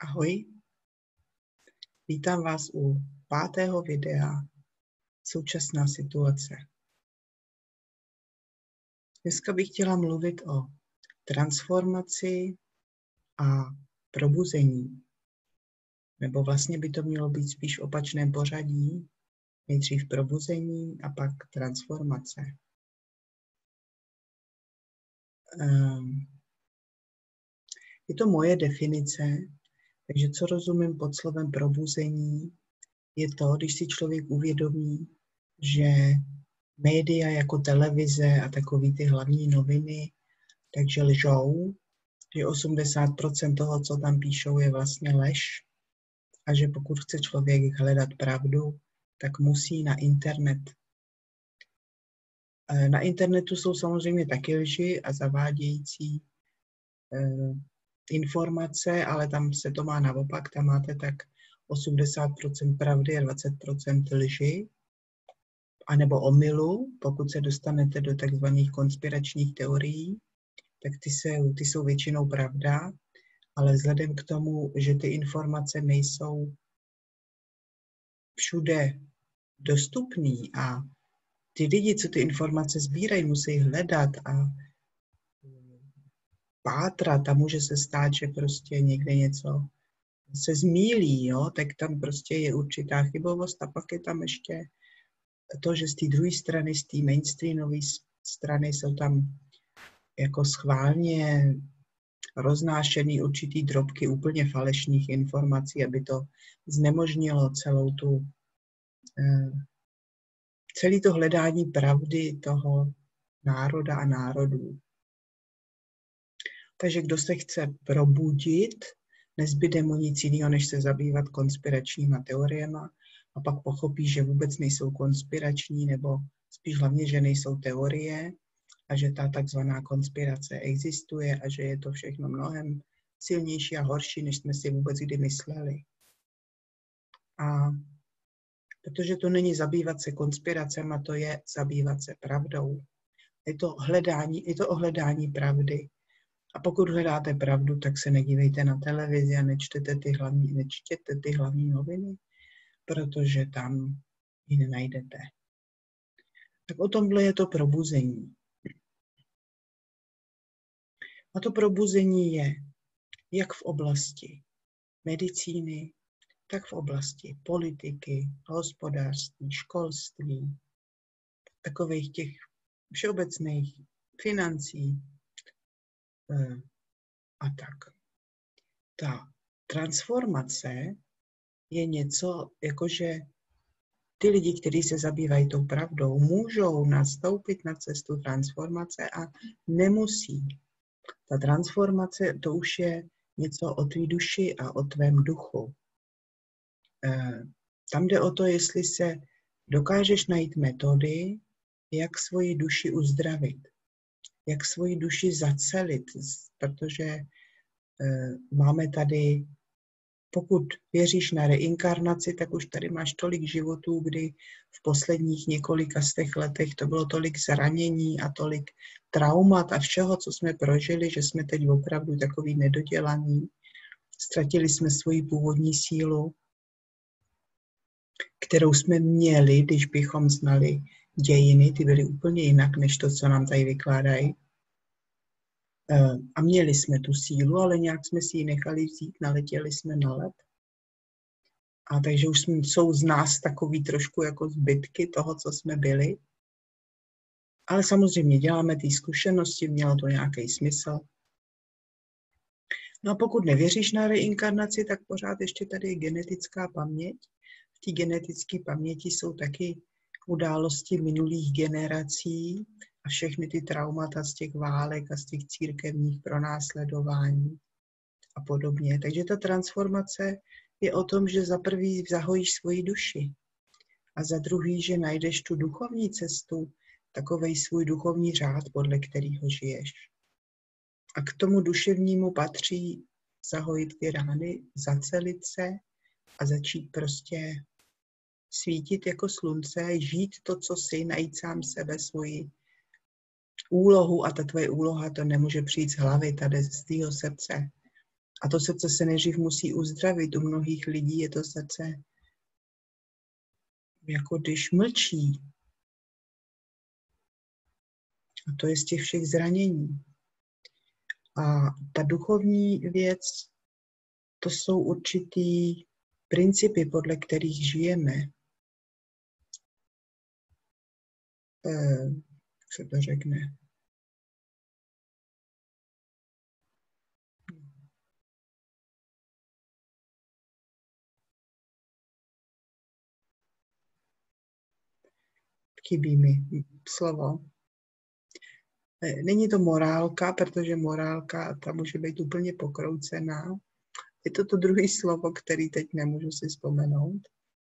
Ahoj, vítám vás u 5. videa Současná situace. Dneska bych chtěla mluvit o transformaci a probuzení. Nebo vlastně by to mělo být spíš v opačném pořadí. Nejdřív probuzení a pak transformace. Je to moje definice, takže co rozumím pod slovem probuzení, je to, když si člověk uvědomí, že média jako televize a takový ty hlavní noviny, takže lžou, že 80% toho, co tam píšou, je vlastně lež a že pokud chce člověk hledat pravdu, tak musí na internet. Na internetu jsou samozřejmě taky lži a zavádějící informace, ale tam se to má naopak, tam máte tak 80% pravdy a 20% lži, anebo omylu, pokud se dostanete do takzvaných konspiračních teorií, tak ty jsou většinou pravda, ale vzhledem k tomu, že ty informace nejsou všude dostupný a ty lidi, co ty informace sbírají, musí hledat a pátrat a může se stát, že prostě někde něco se zmýlí, jo? Tak tam prostě je určitá chybovost a pak je tam ještě to, že z té druhé strany, z té mainstreamové strany jsou tam jako schválně roznášený určitý drobky úplně falešných informací, aby to znemožnilo celé to hledání pravdy toho národa a národů. Takže kdo se chce probudit, nezbyde mu nic jiného, než se zabývat konspiračníma teoriema a pak pochopí, že vůbec nejsou konspirační, nebo spíš hlavně, že nejsou teorie a že ta takzvaná konspirace existuje a že je to všechno mnohem silnější a horší, než jsme si vůbec kdy mysleli. A protože to není zabývat se konspiracemi, to je zabývat se pravdou. Je to o hledání pravdy. A pokud hledáte pravdu, tak se nedívejte na televizi a nečtěte ty hlavní noviny, protože tam ji nenajdete. Tak o tomhle je to probuzení. A to probuzení je jak v oblasti medicíny, tak v oblasti politiky, hospodářství, školství, takových těch všeobecných financí a tak. Ta transformace je něco, jakože ty lidi, kteří se zabývají tou pravdou, můžou nastoupit na cestu transformace a nemusí. Ta transformace, to už je něco o tvý duši a o tvém duchu. Tam jde o to, jestli se dokážeš najít metody, jak svoji duši uzdravit, jak svoji duši zacelit, protože máme tady, pokud věříš na reinkarnaci, tak už tady máš tolik životů, kdy v posledních několika letech to bylo tolik zranění a tolik traumat a všeho, co jsme prožili, že jsme teď opravdu takový nedodělaný. Ztratili jsme svoji původní sílu, kterou jsme měli, když bychom znali dějiny, ty byly úplně jinak, než to, co nám tady vykládají. A měli jsme tu sílu, ale nějak jsme si ji nechali vzít, naletěli jsme na led. A takže už jsou z nás takový trošku jako zbytky toho, co jsme byli. Ale samozřejmě děláme ty zkušenosti, mělo to nějaký smysl. No a pokud nevěříš na reinkarnaci, tak pořád ještě tady je genetická paměť. V té genetické paměti jsou taky události minulých generací a všechny ty traumata z těch válek a z těch církevních pronásledování a podobně. Takže ta transformace je o tom, že za prvý zahojíš svoji duši a za druhý, že najdeš tu duchovní cestu, takovej svůj duchovní řád, podle kterého žiješ. A k tomu duševnímu patří zahojit ty rány, zacelit se a začít prostě svítit jako slunce, žít to, co jsi, najít sám sebe, svoji úlohu a ta tvoje úloha to nemůže přijít z hlavy, ta jde z tvýho srdce. A to srdce se nejdřív musí uzdravit. U mnohých lidí je to srdce jako když mlčí. A to je z těch všech zranění. A ta duchovní věc, to jsou určitý principy, podle kterých žijeme. Jak se to řekne? Chybí mi slovo. Není to morálka, protože morálka ta může být úplně pokroucená. Je to druhé slovo, který teď nemůžu si vzpomenout.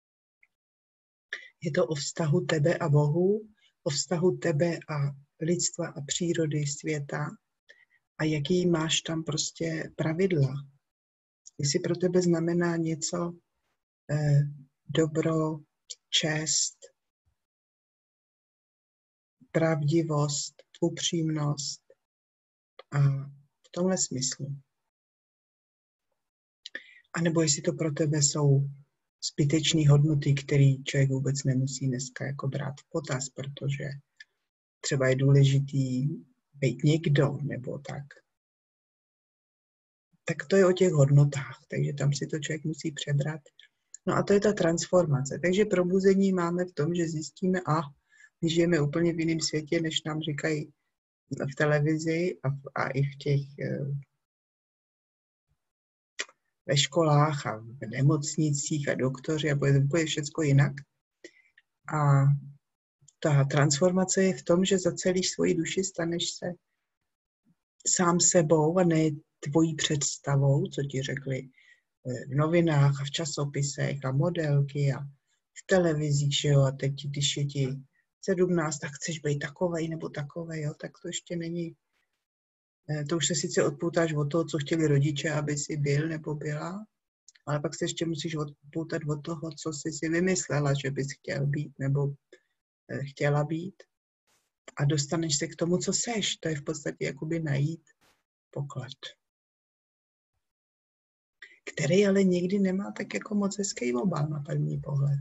Je to o vztahu tebe a Bohu, o vztahu tebe a lidstva a přírody, světa a jaký máš tam prostě pravidla. Jestli pro tebe znamená něco dobro, čest, pravdivost, upřímnost a v tomhle smyslu. A nebo jestli to pro tebe jsou zbytečné hodnoty, které člověk vůbec nemusí dneska jako brát v potaz, protože třeba je důležitý být někdo nebo tak. Tak to je o těch hodnotách, takže tam si to člověk musí přebrat. No a to je ta transformace. Takže probuzení máme v tom, že zjistíme, my žijeme úplně v jiném světě, než nám říkají v televizi a i v těch ve školách a v nemocnicích a doktoři a bude všechno jinak. A ta transformace je v tom, že zacelíš svoji duši, staneš se sám sebou a ne tvojí představou, co ti řekli v novinách a v časopisech a modelky a v televizích, že jo, a teď, když je ti 17, tak chceš být takovej nebo takovej, jo, tak to ještě není. To už se sice odpoutáš od toho, co chtěli rodiče, aby si byl nebo byla, ale pak se ještě musíš odpoutat od toho, co jsi si vymyslela, že bys chtěl být nebo chtěla být. A dostaneš se k tomu, co seš. To je v podstatě jakoby najít poklad. Který ale někdy nemá tak jako moc hezký obal na první pohled.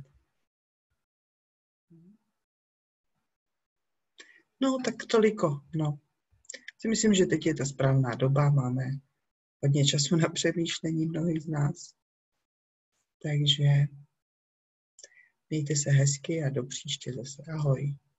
No, tak toliko. No. Si myslím, že teď je ta správná doba. Máme hodně času na přemýšlení mnohých z nás. Takže mějte se hezky a do příště zase. Ahoj.